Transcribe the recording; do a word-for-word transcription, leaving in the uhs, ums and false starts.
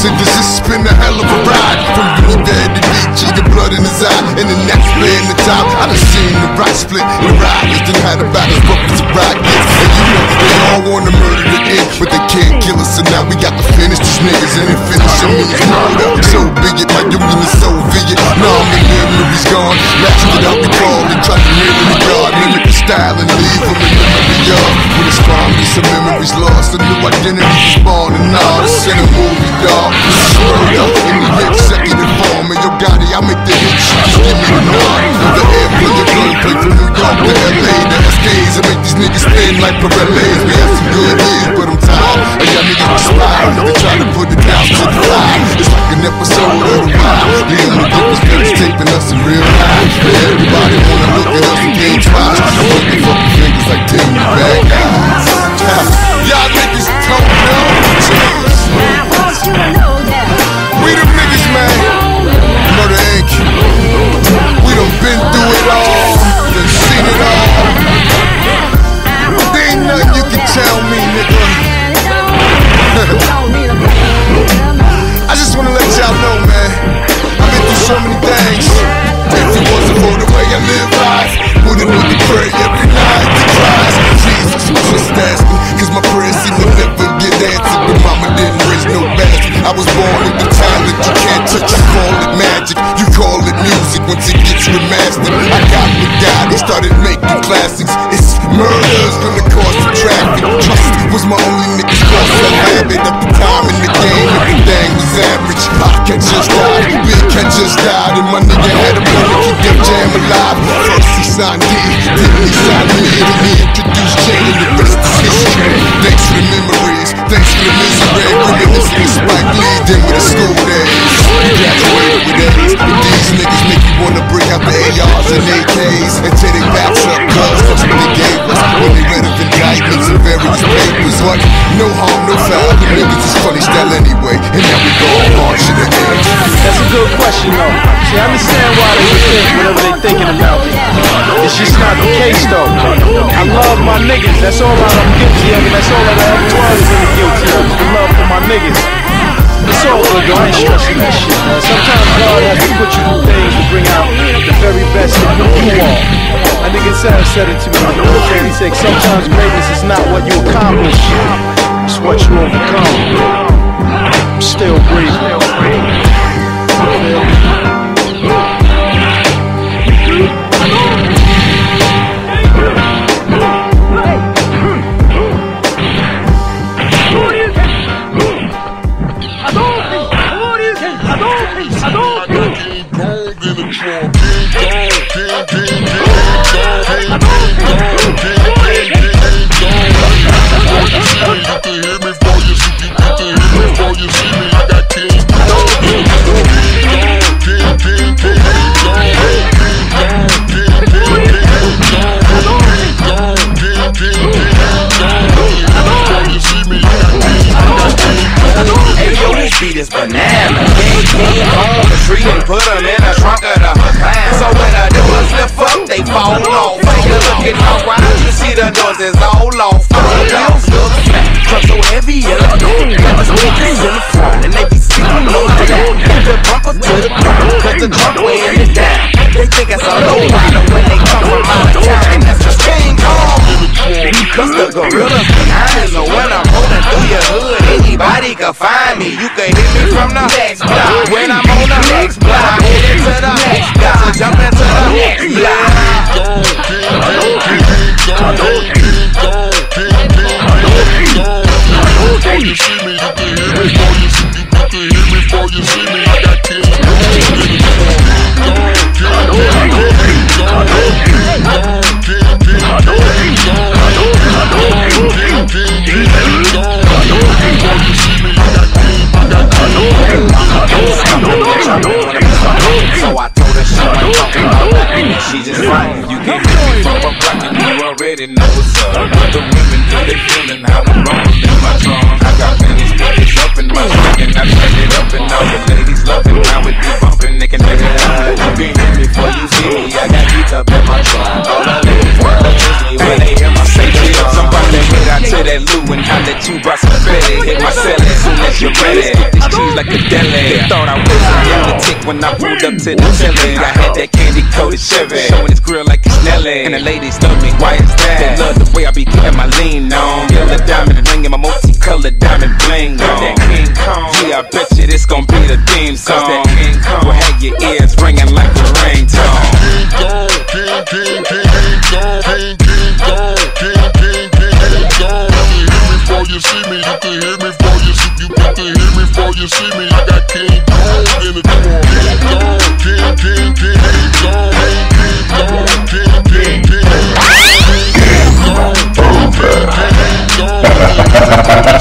and this has been a hell of a ride. From really bad to D G, the blood in his eye, and the next play in the top. I done seen the rock split and riders, done had a battle, buckets of rockets. And you know, they all wanna murder the end, but they can't kill us, so now we got to finish these niggas, and then finishing me is murder. So big it, my union is Soviet. Now I'm the memory's gone. Latched it out the call and tried to mirror the God, mimic the style and leave them in memory of. When it's finally some memories lost, a new identity was born, and now it's in a movie, dog. This is murder in the executive form, and yo Gotti, I make the hit shit, just give me the nod. The airplay, your gunplay from New York to L A, the S Ks, I make these niggas spin like Pirellis. We had some good years, but I'm tired. I got niggas inspired, they try to put it down to the fire. It's like an episode of The Wild. The only difference is taping us in real life. Everybody wanna look at us and can't try. I'm looking for the fingers like damn you bad guys. Y'all niggas don't know. We them niggas, man. Murder Incorporated. We done been through it all, done seen it all. There ain't nothing you can tell me, nigga. I just wanna let y'all know, man, I've been through so many things. If it wasn't for the way I live life, wouldn't really pray every night to Christ. Jesus was just asking, cause my prayers seem to never get answered. But mama didn't raise no bastard. I was born with the talent you can't touch. You call it magic, you call it music once it gets remastered. I got with God, he started making classics. It's murder's gonna cause some traffic. Trust was my only nigga's cause of habit. At the time in the game, everything was average. Cat just died, Big Cat just died, and my nigga had a plan to keep that jam alive. First he signed D, then he signed me, and he introduced Jay, and the rest is history. Thanks for the memories, thanks for the misery. Reminiscing of Spike Lee, then with the school days. We graduated with A's, but these niggas make you wanna break out the A Rs and A Ks and tear their backs up, cause that's what they gave us when they read of indictments and various papers. What? No harm, no foul, the niggas is funny style anyway, and now we go march in the air. That's a good question though. See, I understand why they would think whatever they thinking about me. It's just not the case though. I love my niggas, that's all I'm guilty of, and that's all that I ever was really guilty of, the love for my niggas. It's all good though, I ain't stressing that shit, man. Sometimes God has to put you through things to bring out the very best of who you are. My nigga Sam said it to me, he said sometimes greatness is not what you accomplish, it's what you overcome. I'm still breathing. This banana, king, king, on the tree and put them in a trunk of the van. So when the doors lift up, they fall off. When you looking around, you see the doors is all off. The wheels look fat, truck so heavy in the door. Got the speakers in the front, and they be sitting on the back. Got the bumper to the ground, cause the trunk weighing it down. They think it's a low rider when they come from out of town, and that's just King Kong. Cause the gorillas behind me, so when I'm rolling through your hood, anybody can find me. You can hit me from the next block. When I'm on the next block, I'm headed to the next block. So jump into the next block. Before you see me, you can hear me. Before you see me, you can hear me. Before you see me, I got King So I told her she ain't talking about that, and she just right. You can hit me from a block and you already know what's up. The women do they feeling how I'm rolling in my trunk. I got pennies, pennies up in my trunk, and I turn it up, and all the ladies loving how it be bumping. They can never hide. You can hit me before you see me. I got beat up in my trunk. All the ladies want to kiss me when they hear my say shit. Somebody hit out to that loo and holler at you, brought some credit. Hit my cell as soon as you're ready. Get this cheese like a deli. They thought I was a lunatic when I pulled up to the Philly. I had that candy coated Chevy, showing his grill like it's Nelly. And the ladies love me, why is that? They love the way I be getting my lean on. Yellow diamond ring and my multicolored diamond bling on. That King Kong, yeah, I bet you this gon' be the theme song. That King Kong will have your ears ringing like a ringtone. King Kong, King, King, King, King Kong, King, King Kong, King, King, King, King Kong. You can hear me before you see me. You can hear me before you see you. You can hear me before you see me. I got King Kong in the corner. King Kong, King, King, King, King Kong, King Kong, King, King, King, King Kong, King Kong, King, King, King Kong.